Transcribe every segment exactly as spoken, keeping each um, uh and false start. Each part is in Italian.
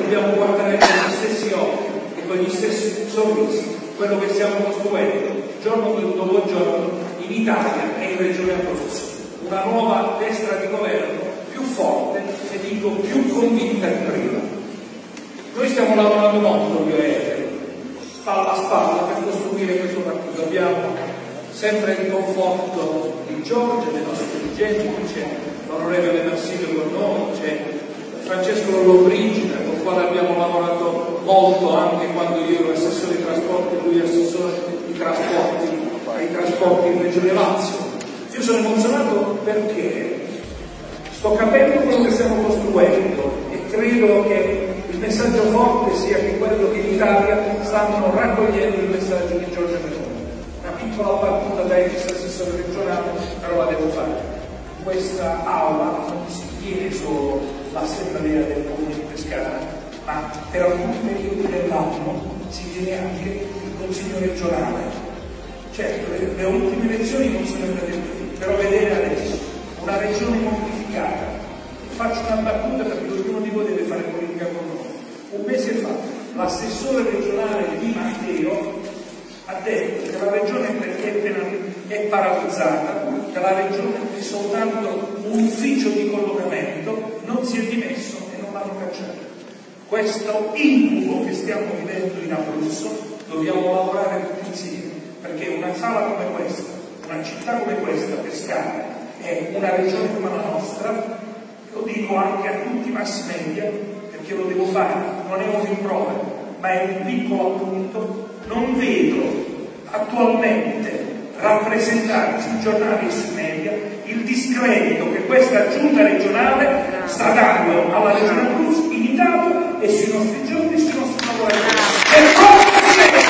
dobbiamo guardare con gli stessi occhi e con gli stessi sorrisi quello che stiamo costruendo giorno dopo giorno in Italia e in Regione Abruzzo. Una nuova destra di governo più forte e dico più convinta di prima. Noi stiamo lavorando molto, io e spalla a spalla, per costruire questo partito. Abbiamo sempre il conforto di Giorgia, dei nostri dirigenti, c'è l'onorevole Marsilio con noi, c'è Francesco Lollobrigida, con il quale abbiamo lavorato molto anche quando io ero assessore ai trasporti e lui assessore ai trasporti, ai trasporti in Regione Lazio. Io sono emozionato perché sto capendo quello che stiamo costruendo e credo che il messaggio forte sia che quello che in Italia stanno raccogliendo il messaggio di Giorgia Meloni. Una piccola battuta da ex assessore regionale, però la devo fare. In questa aula non si tiene solo l'assemblea del comune di Pescara, ma per alcuni periodi dell'anno si tiene anche il consiglio regionale. Certo, le, le ultime elezioni non sono andate qui, però vedere adesso una regione modificata. Faccio una battuta perché ognuno di voi deve fare politica con noi. Un mese fa l'assessore regionale Di Matteo ha detto che la regione è, è paralizzata, che la regione è soltanto un ufficio di collocamento, non si è dimesso e non l'hanno cacciato. Questo incubo che stiamo vivendo in Abruzzo dobbiamo lavorare tutti insieme, perché una sala come questa, una città come questa, Pescara, è una regione come la nostra. Lo dico anche a tutti i mass media, perché lo devo fare, non è un rimprovero, ma è un piccolo appunto. Non vedo attualmente rappresentare sui giornali e sui media il discredito che questa giunta regionale sta dando alla regione Abruzzo in Italia e sui nostri giovani e sui nostri lavoratori. E come c'è?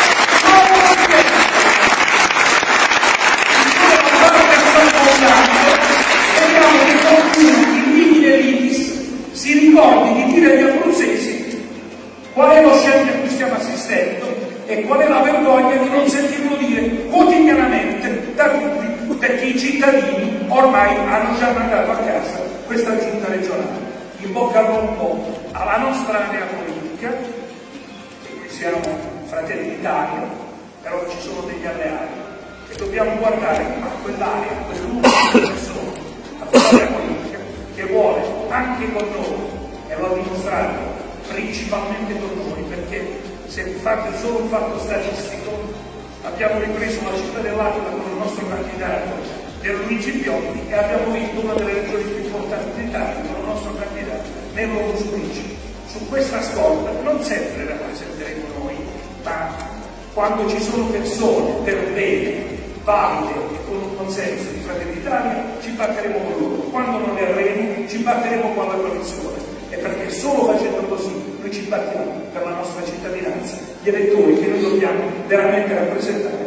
Speriamo che qualcuno si ricordi di dire agli abruzzesi qual è lo scempio a cui stiamo assistendo e qual è la vergogna di non sentirlo dire quotidianamente da tutti, perché i cittadini ormai hanno già mandato a casa questa giunta regionale. In bocca al lupo alla nostra area politica, e qui siamo Fratelli d'Italia, però ci sono degli alleati e dobbiamo guardare a quell'area, a quel gruppo di persone, a quell'area politica che vuole anche con noi, e lo ha dimostrato principalmente con noi, perché se fate solo un fatto statistico, abbiamo ripreso la città dell'Aquila con il nostro candidato De Luigi Biondi e abbiamo vinto una delle regioni più importanti d'Italia con il nostro candidato Nello Musumeci. Su questa scorta non sempre rappresenteremo noi, ma quando ci sono persone per bene, valide e con un consenso di Fratelli d'Italia, ci batteremo con loro. Quando non ne avremo, ci batteremo con la coalizione. E perché solo facendo così noi ci battiamo per la nostra cittadinanza, gli elettori che noi dobbiamo veramente rappresentare.